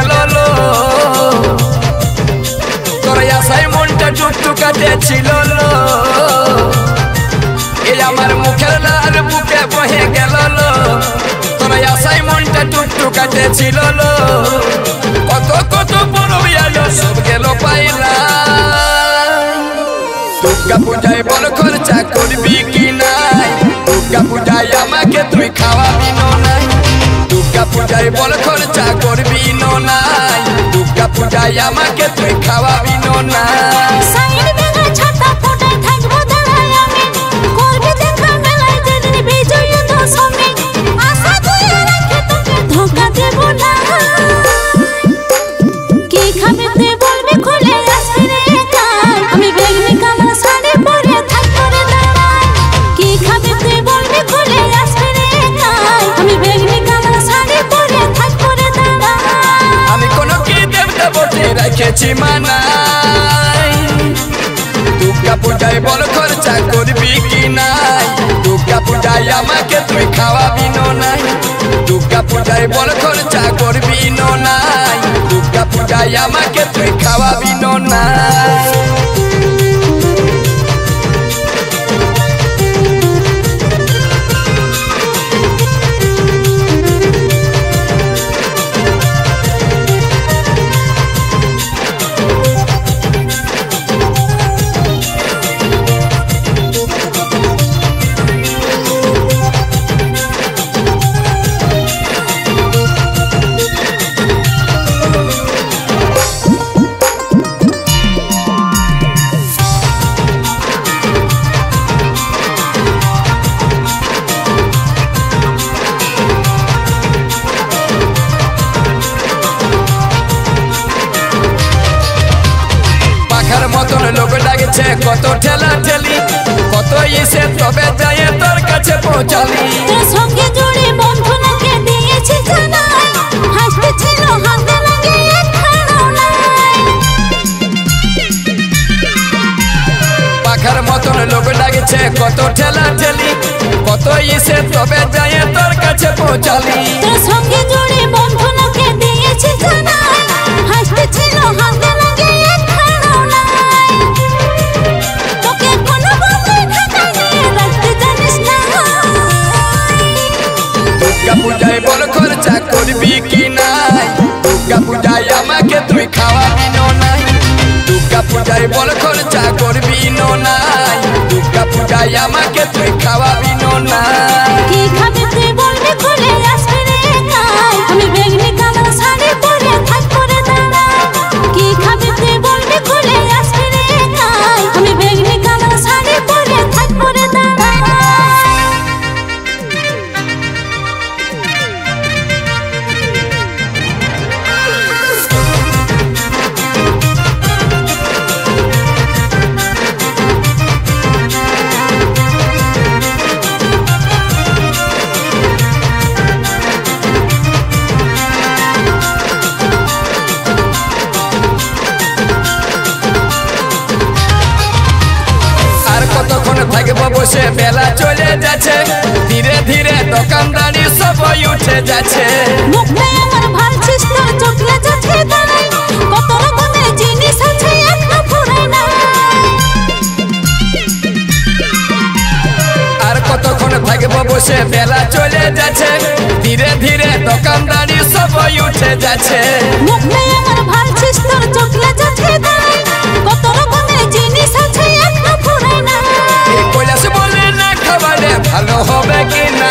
গেল তোর আশায় মনটা টুকটুকাতে ছিল এই আমার মুখের লাল বুকে বহে গেল তোর আশায় মনটা টুকটুকাতে ছিল কত কত বড় আলো সব গেল পাইলা দুর্গা পূজায় বল খরচা করবি কি নাই দুর্গা পূজায় আমাকে তুই খাওয়াবি নাই দুর্গা পূজায় বল খরচা করবি নাই দুর্গা পূজায় আমাকে তুই খাওয়াবি নাই দুর্গা পূজায় বল খরচা করবি কি নাই দুর্গা পূজায় আমাকে তুই খাওয়াবি নাই দুর্গা পূজায় বল খরচা করবি নাই দুর্গা পূজায় আমাকে তুই খাওয়াবি নাই লোক লাগছে কত ঠেলা ঠেলি কত এসে তবে যায় তোর কাছে পৌঁছালি তোর সঙ্গে জুড়ে বন্ধুনাকে দিয়েছি জানাই হাসতে ছিল হাতে লাগে একখানাও নাই পাখার মতন লোক লাগছে কত ঠেলা ঠেলি কত এসে তবে যায় তোর কাছে পৌঁছালি তোর সঙ্গে জুড়ে বন্ধুনাকে দিয়েছি জানাই হাসতে ছিল হাতে লাগে একখানাও নাই তোকে কোনো বন্ধু ঢাকা নিয়ে রাখতে জানিস না দুর্গা পূজায় বল খরচা করবি কি নাই দুর্গা পূজায় আমাকে তুই খাওয়াবি নাই দুর্গা পূজায় বল খরচা করবি নাই দুর্গা পূজায় আমাকে তুই খাওয়াবি নাই কি খাবি তুই বলবি খুলে আসবি রে কাই আমি বেগনি কালো শাড়ি পরে থাকবো রে দাঁড়া কি খাবি তুই বলবি খুলে আসবি রে কাই আমি বেগনি কালো শাড়ি পরে থাকবো রে দাঁড়া থাকবো বসে বেলা চলে যাচ্ছে ধীরে ধীরে দোকানদারি সবাই উঠে যাচ্ছে মুখে আমার ভালছিস তোর চোখে যাচ্ছে দাঁড়াই কত রকমের জিনিস আছে একটা ফুরাই না আর কতক্ষণ থাকবো বসে বেলা চলে যাচ্ছে ধীরে ধীরে দোকানদারি সবাই উঠে যাচ্ছে মুখে আমার ভালছিস তোর চোখে যাচ্ছে দাঁড়াই কত রকমের জিনিস আছে একটা ফুরাই না কৈলাস বলে না খাবারে ভালো হবে কি না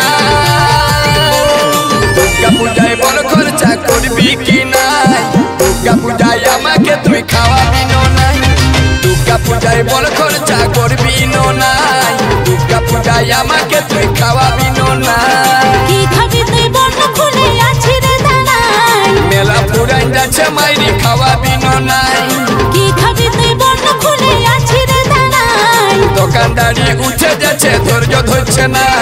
দুর্গা পূজায় বল খরচা করবি কি নাই দুর্গা পূজায় আমাকে তুই খাওয়াবি নাই দুর্গা পূজায় বল খরচা করবি নাই দুর্গা পূজায় আমাকে তুই খাওয়াবি নাই কি খাবি তুই বল খুলে আছি রে দাঁড়াই মেলা পুরান যাচ্ছে মাইরি খাওয়াবি নাই কি খাবি তুই বল খুলে আছি রে দাঁড়াই দোকানদারি উঠে যাচ্ছে ধৈর্য ধরছে না